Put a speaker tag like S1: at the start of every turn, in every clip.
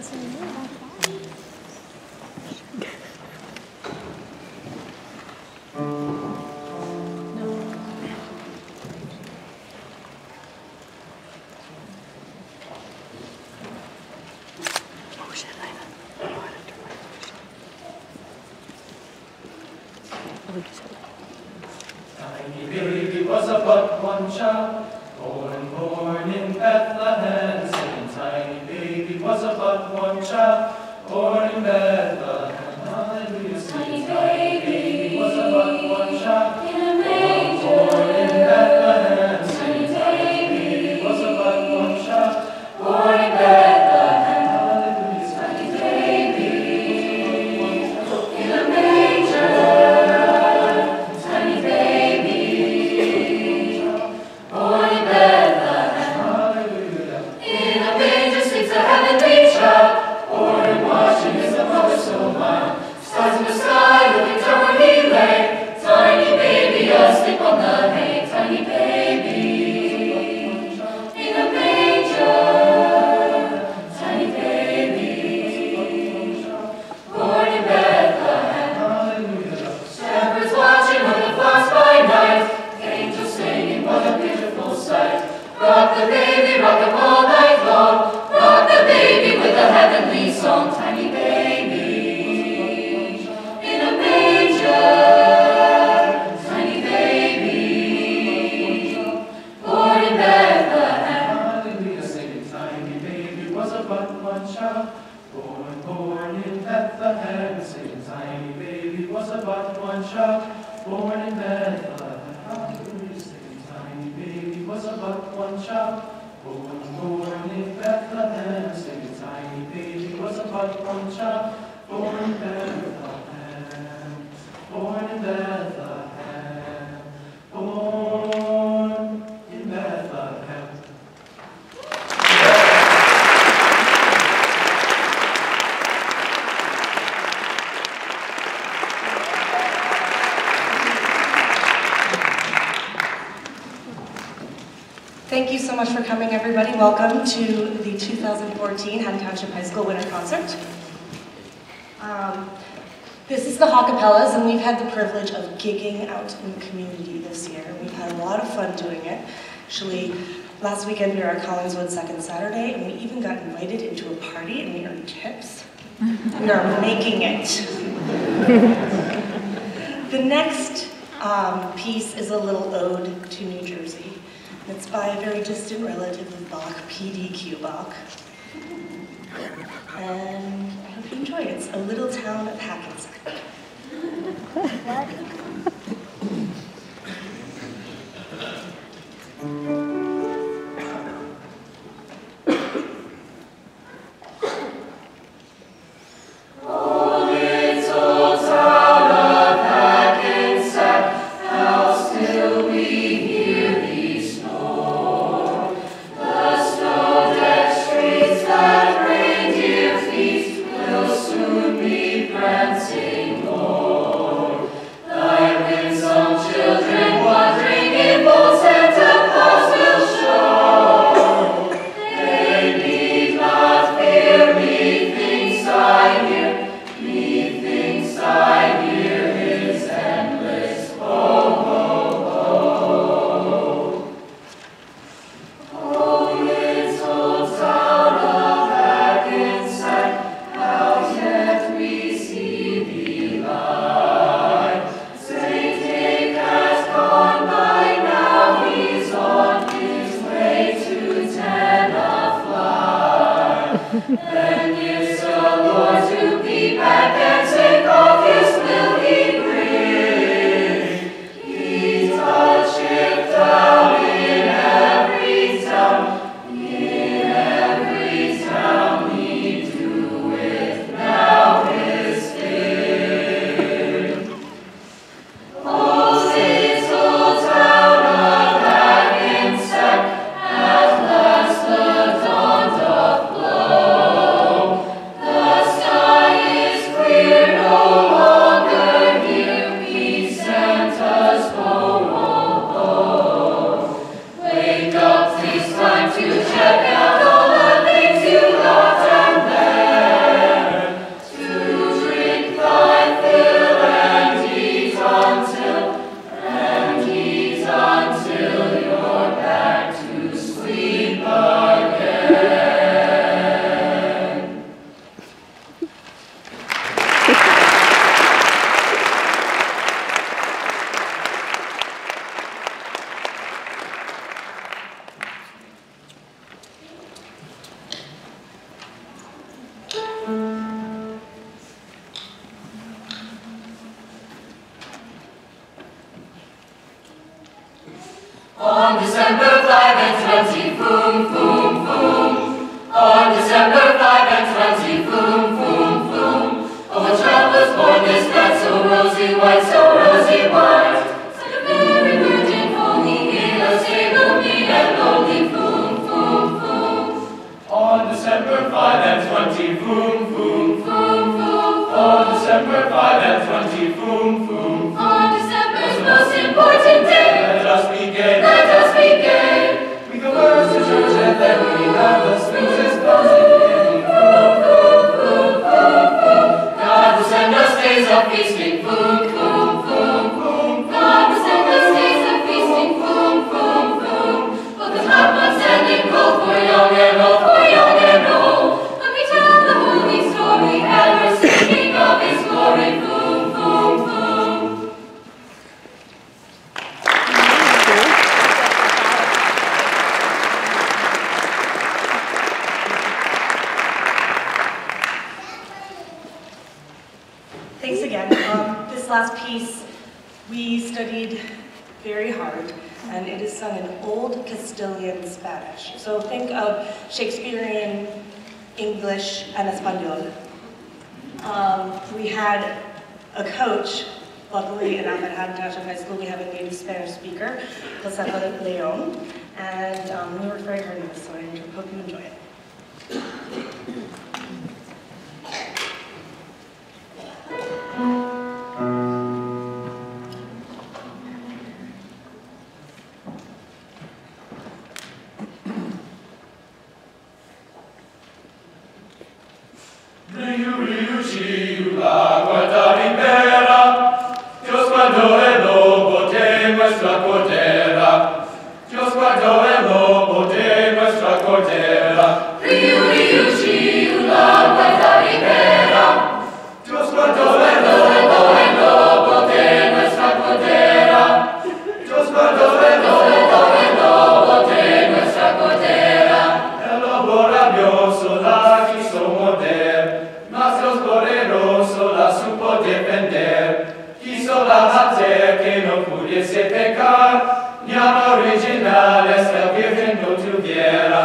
S1: Tiny baby was a but one child, born in Bethlehem. Singing, tiny baby was a but one child, born in Bethlehem. Hallelujah. Singing, tiny baby was a but one child, born in Bethlehem. Singing, tiny baby was a but one child, born in Bethlehem.
S2: Thank you so much for coming, everybody. Welcome to the 2014 Haddon Township High School Winter Concert. This is the Hawkapellas, and we've had the privilege of gigging out in the community this year. We've had a lot of fun doing it. Actually, last weekend we were at Collingswood second Saturday, and we even got invited into a party, and we earned tips. We are making it. The next piece is a little ode to New Jersey. It's by a very distant relative of Bach, P.D.Q. Bach. And I hope you enjoy it. It's A Little Town of Hackensack.
S3: Oh
S1: On December 5 and 20, boom, boom, boom. On December 5 and 20, boom, boom, boom. Oh, a child was born this night, so rosy white, so rosy white. Like a very virgin, holy in a stable, meek and lowly, boom, boom, boom. On December 5 and 20, boom, boom, boom, boom. On December 5 and 20, boom, boom. On December's most important day, let us be gay, let us be gay. We go first to church and then we have the sweetest buzzing in. Boom, boom, boom, boom, boom. God will send us days of feasting, boom, boom, boom, boom. God will send us days of feasting, boom, boom, boom. Both the hot ones and the cold, for young and old, for young and old. When we tell the holy story and we're singing of His glory, boom, boom, boom.
S2: Thanks again. This last piece we studied very hard, and it is sung in Old Castilian Spanish. So think of Shakespearean English and Espanol. We had a coach, luckily in Manhattan Township High School, we have a native Spanish speaker, Josefa Leon, and we worked very hard on this, so I hope you enjoy it.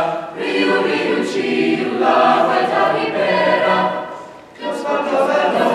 S1: Riu, riu, ciu, la guarda libera, Dios guardó